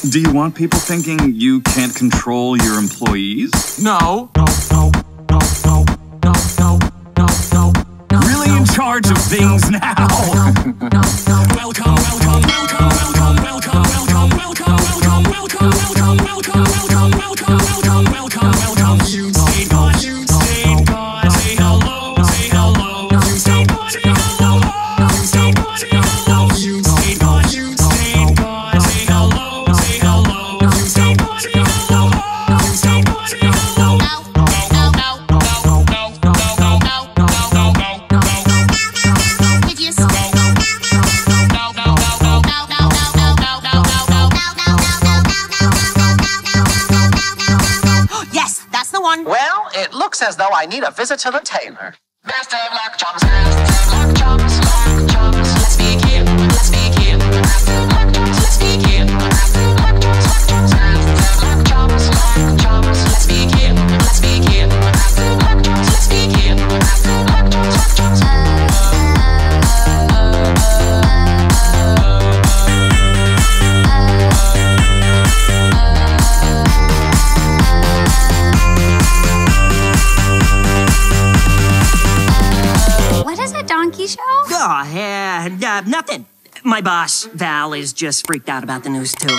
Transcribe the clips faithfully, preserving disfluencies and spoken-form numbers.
Do you want people thinking you can't control your employees? No. No, no, no, no, no, no, no, no. Really in charge of things now? Welcome, welcome, welcome, welcome, welcome, welcome, welcome, welcome, welcome, welcome, welcome, welcome, welcome, welcome, welcome, welcome, welcome. You stayed gone, you stayed gone. Say hello, say hello. You stayed gone, say hello. You stayed gone, say hello. You stayed gone, you stayed gone. Say hello, say hello. You stayed gone, say hello. You stayed gone, say hello. Well, it looks as though I need a visit to the tailor. Best of luck, chums. Best of luck, chums. Luck, chums. Let's begin. Let's begin. Best of luck, chums. Let's begin. Best of luck, chums. Best of luck, chums. Luck, chums. Let's begin. Let's begin. Best of luck, chums. Let's begin. Best of luck, chums. Show? Oh, yeah, uh, nothing. My boss, Val, is just freaked out about the news, too.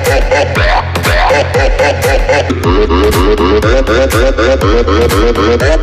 Bye.